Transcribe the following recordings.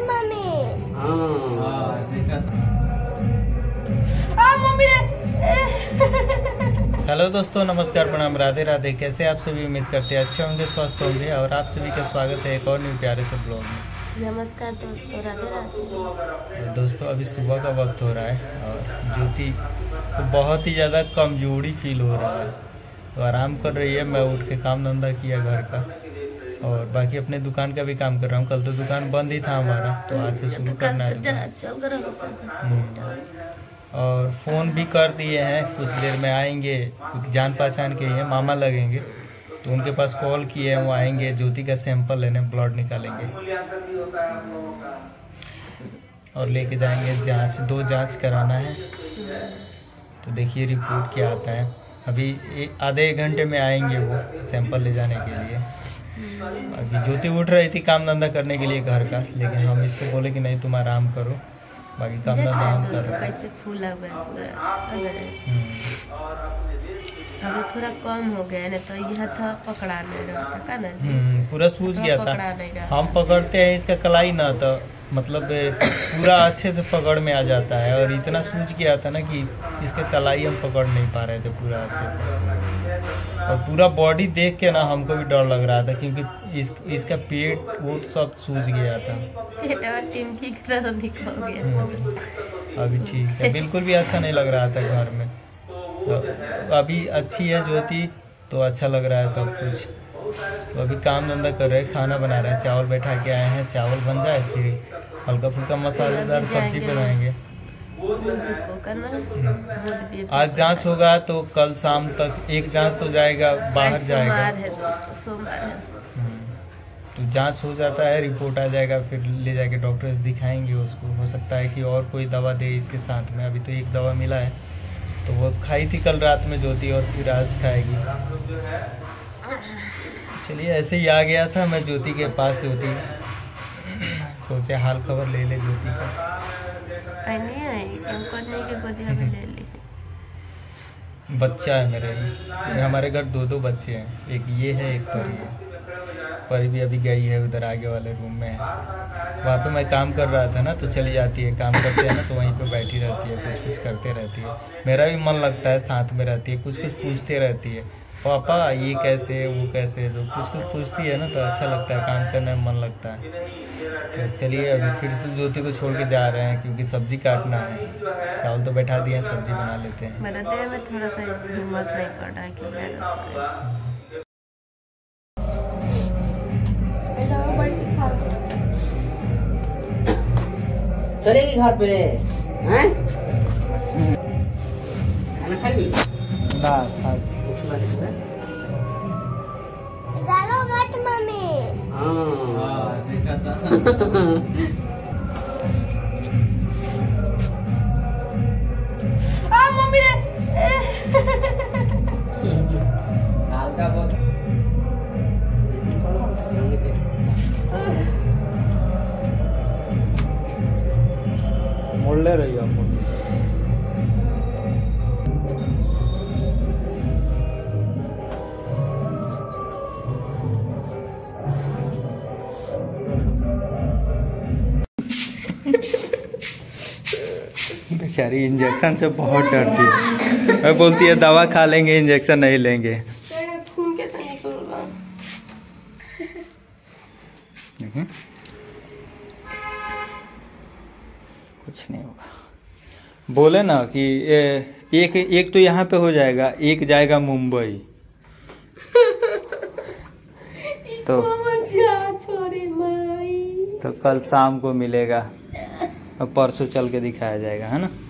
Hello दोस्तों, नमस्कार, प्रणाम, राधे राधे। कैसे आप सभी? उम्मीद करते हैं अच्छे होंगे, स्वस्थ होंगे। और आप सभी का स्वागत है एक और न्यू प्यारे से ब्लॉग में। नमस्कार दोस्तों, राधे राधे। दोस्तों अभी सुबह का वक्त हो रहा है और ज्योति को बहुत ही ज़्यादा कमजोरी फील हो रहा है, तो आराम कर रही है। मैं उठ के काम धंधा किया घर का और बाकी अपने दुकान का भी काम कर रहा हूँ। कल तो दुकान बंद ही था हमारा, तो आज से शुरू करना है। और फ़ोन भी कर दिए हैं, कुछ देर में आएंगे। जान पहचान के हैं, मामा लगेंगे, तो उनके पास कॉल किए हैं, वो आएंगे। ज्योति का सैंपल लेने, ब्लड निकालेंगे और लेके जाएंगे जांच। 2 जांच कराना है, तो देखिए रिपोर्ट क्या आता है। अभी आधे 1 घंटे में आएंगे वो सैंपल ले जाने के लिए। अभी ज्योति उठ रही थी काम धंधा करने के लिए घर का, लेकिन हम इसको बोले कि नहीं तुम आराम करो, बाकी काम धंधा हम कर रहे हैं। कैसे फूला हुआ है पूरा, अभी थोड़ा कम हो गया है, तो यह था पकड़ा नहीं रहा था का ना, पूरा सूझ गया था। हम पकड़ते हैं इसका कलाई ना, तो मतलब पूरा अच्छे से पकड़ में आ जाता है, और इतना सूझ गया था ना कि इसका कलाई हम पकड़ नहीं पा रहे थे पूरा अच्छे से। और पूरा बॉडी देख के ना हमको भी डर लग रहा था, क्योंकि इसका पेट वोट सब सूझ गया था, टिमकी की तरह निकल गया। अभी ठीक है, बिल्कुल भी अच्छा नहीं लग रहा था घर में। तो अभी अच्छी है ज्योति, तो अच्छा लग रहा है सब कुछ। तो अभी काम धंधा कर रहे हैं, खाना बना रहे हैं। चावल बैठा के आए हैं, चावल बन जाए फिर हल्का फुल्का मसालेदार सब्जी बनाएंगे। आज जांच होगा तो कल शाम तक एक जांच तो जाएगा, बाहर जाएगा। सोमवार है, तो जांच हो जाता है, रिपोर्ट आ जाएगा, फिर ले जाके डॉक्टर से दिखाएंगे उसको। हो सकता है कि और कोई दवा दे इसके साथ में। अभी तो एक दवा मिला है, तो वो खाई थी कल रात में ज्योति, और फिर आज खाएगी। चलिए, ऐसे ही आ गया था मैं ज्योति के पास। ज्योति सोचे हाल खबर ले ले ज्योति का। बच्चा है मेरे, हमारे घर 2 बच्चे हैं, एक ये है, एक परी है। परी भी अभी गई है उधर आगे वाले रूम में है। वहाँ पे मैं काम कर रहा था ना, तो चली जाती है, काम करते हैं ना, तो वहीं पे बैठी रहती है, कुछ कुछ करते रहती है। मेरा भी मन लगता है, साथ में रहती है, कुछ कुछ पूछते रहती है, पापा ये कैसे, वो कैसे, तो कुछ कुछ पूछती है ना, तो अच्छा लगता है, काम करने में मन लगता है। तो चलिए, अभी फिर से ज्योति को छोड़ के जा रहे हैं, क्योंकि सब्जी काटना है। चावल तो बैठा दिया, सब्जी बना लेते हैं। मेरे देह में थोड़ा सा हिम्मत नहीं पड़ रहा है कि चलेगी घर पे हैं? खाना खा ली? गालो मत मम्मी। हाँ देखा था। मम्मी ने हल्का बहुत मोड़ ले रही हो आप? बेचारी इंजेक्शन से बहुत डरती है। मैं बोलती है दवा खा लेंगे, इंजेक्शन नहीं लेंगे। खून कैसा निकल रहा? कुछ नहीं होगा। बोले ना कि एक तो यहाँ पे हो जाएगा, एक जाएगा मुंबई। तो कल शाम को मिलेगा और परसों चल के दिखाया जाएगा, है ना।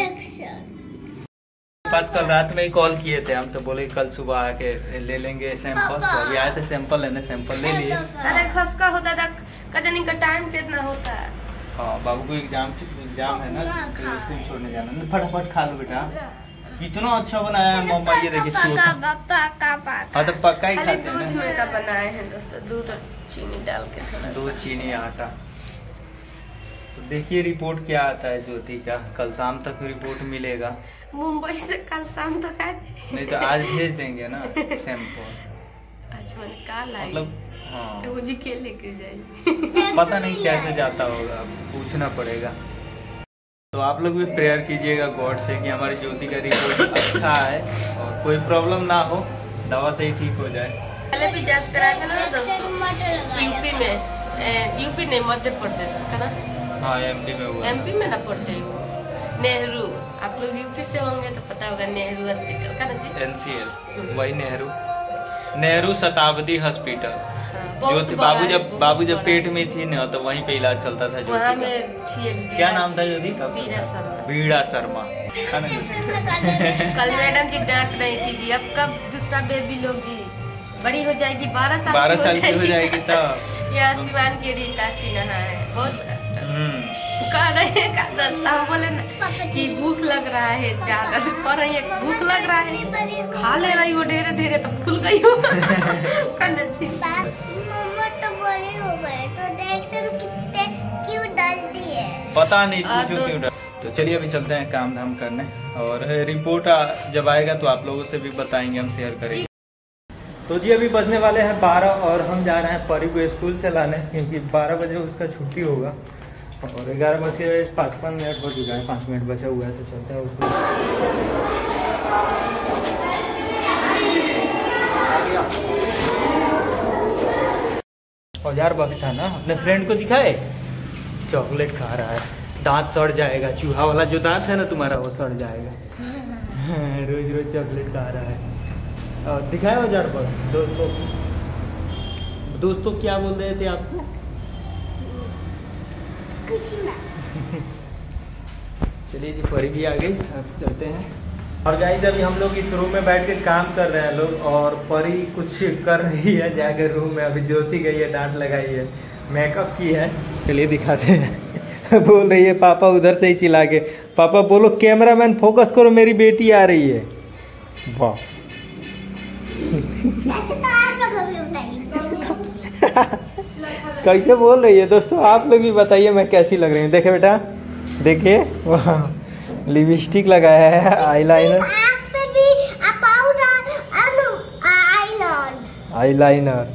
पास कल रात में ही कॉल किए थे हम, तो बोले कल सुबह आके ले लेंगे सैंपल। तो अभी आए थे सैंपल लेने, सैंपल ले लिए। अरे खसका होता था, कजनी का टाइम कितना होता है। हाँ, बाबू को एग्जाम है ना, तो स्कूल छोड़ने जाना। फटाफट खा लो बेटा, कितना अच्छा बनाया है मम्मा, ये देखिए। हाँ तो पक्का ही खाते हैं। दूध में का बनाए हैं दोस्तों, दूध और चीनी डाल के, दूध चीनी आटा। तो देखिए रिपोर्ट क्या आता है ज्योति का। कल शाम तक रिपोर्ट मिलेगा। मुंबई से कल शाम तक आ जाए। नहीं तो आज भेज देंगे ना सैंपल। अच्छा, मैंने कल मतलब हाँ तो मुझे के लेके जाएगी। पता नहीं कैसे जाता होगा, पूछना पड़ेगा। तो आप लोग भी प्रेयर कीजिएगा गॉड से कि हमारी ज्योति का रिपोर्ट अच्छा है और कोई प्रॉब्लम ना हो, दवा से ही ठीक हो जाए। पहले भी जांच कराया था ना दोस्तों, यूपी में, यूपी नहीं मध्य प्रदेश का ना, हाँ एमपी में हुआ। एमपी में ना पड़ जाए वो, नेहरू। आप लोग यूपी से होंगे तो पता होगा, नेहरू हॉस्पिटल का ना जी, NCL वही नेहरू शताब्दी हॉस्पिटल। बहुत ज्योति बड़ा है, बाबू जब बड़ा पेट में थी ना तो वहीं पे इलाज चलता था ज्योति वहाँ का। में ठीक क्या नाम था ज्योति का? बीरा शर्मा। बीड़ा शर्मा है ना? कल मैडम जी डांट रही थी कि अब कब दूसरा बेबी लोगी, बड़ी हो जाएगी, 12 साल की हो जाएगी तो यहाँ सिवान की रीता सिन्हा है, बहुत कह रहे हैं। हम बोले ना कि भूख लग रहा है ज्यादा, तो कह रही है भूख लग रहा है, खा ले रही हो ढेरे ढेरे तो फूल गई हो। पता नहीं पूछो क्यों डर। तो चलिए अभी चलते हैं काम धाम करने, और रिपोर्ट जब आएगा तो आप लोगों से भी बताएंगे, हम शेयर करेंगे। तो जी अभी बजने वाले हैं 12 और हम जा रहे हैं परी को स्कूल से लाने, क्योंकि 12 बजे उसका छुट्टी होगा और 11:55 हो चुका है, 5 मिनट बचा हुआ है। तो चलते हैं उसको। औजार बॉक्स था ना, अपने फ्रेंड को दिखाए, चॉकलेट खा रहा है, दांत सड़ जाएगा, चूहा वाला जो दांत है ना तुम्हारा वो सड़ जाएगा। रोज रोज चॉकलेट खा रहा है। और दिखाए औजार बॉक्स दोस्तों क्या बोल रहे थे आपको? चलिए जी परी भी आ गई, अब चलते हैं। और गाइस अभी हम लोग इस रूम में बैठ के काम कर रहे हैं लोग, और परी कुछ कर रही है जाकर रूम में। अभी ज्योति गई है, डांट लगाई है, मेकअप की है। चलिए दिखाते हैं। बोल रही है पापा उधर से ही चिल्ला के, पापा बोलो कैमरामैन फोकस करो, मेरी बेटी आ रही है। वाह कैसे बोल रही है दोस्तों, आप लोग भी बताइए मैं कैसी लग रही हूँ। देखे बेटा, देखिए लिपस्टिक लगाया है, आईलाइनर, आईलाइनर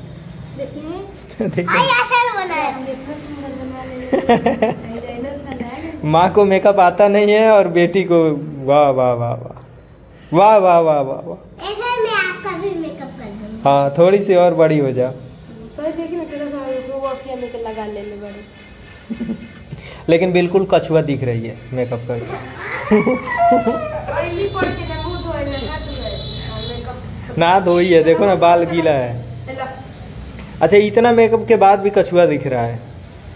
माँ को मेकअप आता नहीं है और बेटी को वाह वाह वाह वाह वाह वाह वाह वाह वाह। ऐसा मैं आपका भी मेकअप कर दूंगी। हाँ थोड़ी सी और बड़ी हो जा। लगा ले बड़े। लेकिन बिल्कुल कछुआ दिख रही है मेकअप करके। ना धोई है, देखो ना बाल गीला है। अच्छा इतना मेकअप के बाद भी कछुआ दिख रहा है।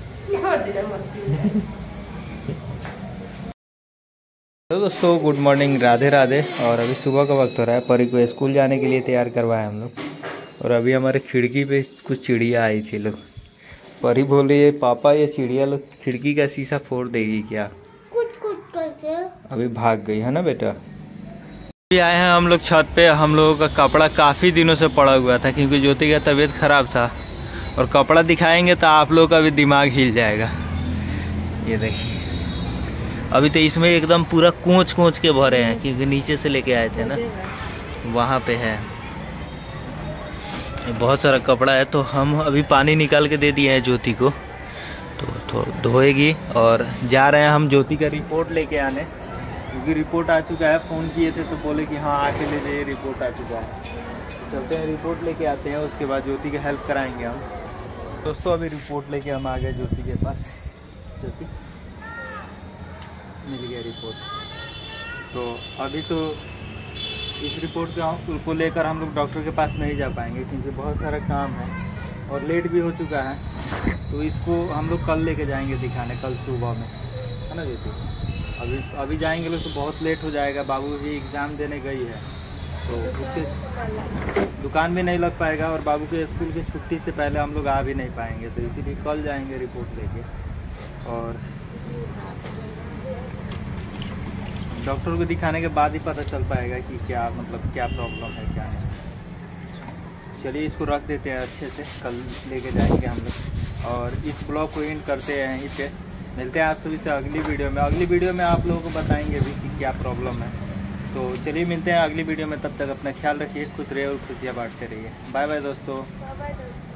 तो दोस्तों गुड मॉर्निंग, राधे राधे। और अभी सुबह का वक्त हो रहा है, परी को स्कूल जाने के लिए तैयार करवाए हम लोग। और अभी हमारे खिड़की पे कुछ चिड़िया आई थी लोग। परी बोल रही है पापा ये चिड़िया लोग खिड़की का शीशा फोड़ देगी क्या? कुछ करके अभी भाग गई है ना बेटा। अभी आए हैं हम लोग छत पे। हम लोगों का कपड़ा काफ़ी दिनों से पड़ा हुआ था, क्योंकि ज्योति का तबीयत खराब था। और कपड़ा दिखाएंगे तो आप लोगों का भी दिमाग हिल जाएगा। ये देखिए अभी तो इसमें एकदम पूरा कोंच के भरे हैं, क्योंकि नीचे से लेके आए थे ना, वहाँ पे है बहुत सारा कपड़ा है। तो हम अभी पानी निकाल के दे दिए हैं ज्योति को, तो धोएगी। और जा रहे हैं हम ज्योति का रिपोर्ट लेके आने, क्योंकि रिपोर्ट आ चुका है। फ़ोन किए थे तो बोले कि हाँ आके ले जाइए, रिपोर्ट आ चुका है। तो चलते हैं रिपोर्ट लेके आते हैं, उसके बाद ज्योति की हेल्प कराएंगे हम। दोस्तों अभी रिपोर्ट लेके हम आ गए ज्योति के पास। ज्योति मिल गया रिपोर्ट। तो अभी तो इस रिपोर्ट को लेकर हम लोग डॉक्टर के पास नहीं जा पाएंगे, क्योंकि बहुत सारा काम है और लेट भी हो चुका है। तो इसको हम लोग कल लेके जाएंगे दिखाने, कल सुबह में, है ना ज्योति? अभी जाएंगे लोग तो बहुत लेट हो जाएगा। बाबू जी एग्ज़ाम देने गई है, तो उसके दुकान भी नहीं लग पाएगा, और बाबू के स्कूल की छुट्टी से पहले हम लोग आ भी नहीं पाएंगे। तो इसीलिए कल जाएंगे रिपोर्ट लेके, और डॉक्टर को दिखाने के बाद ही पता चल पाएगा कि क्या क्या प्रॉब्लम है क्या नहीं। चलिए इसको रख देते हैं अच्छे से, कल लेके जाएंगे हम लोग। और इस ब्लॉग को एंड करते हैं यहीं पे। मिलते हैं आप सभी से अगली वीडियो में। अगली वीडियो में आप लोगों को बताएंगे भी कि क्या प्रॉब्लम है। तो चलिए मिलते हैं अगली वीडियो में, तब तक अपना ख्याल रखिए, खुश रहिए और खुशियाँ बांटते रहिए। बाय बाय दोस्तों।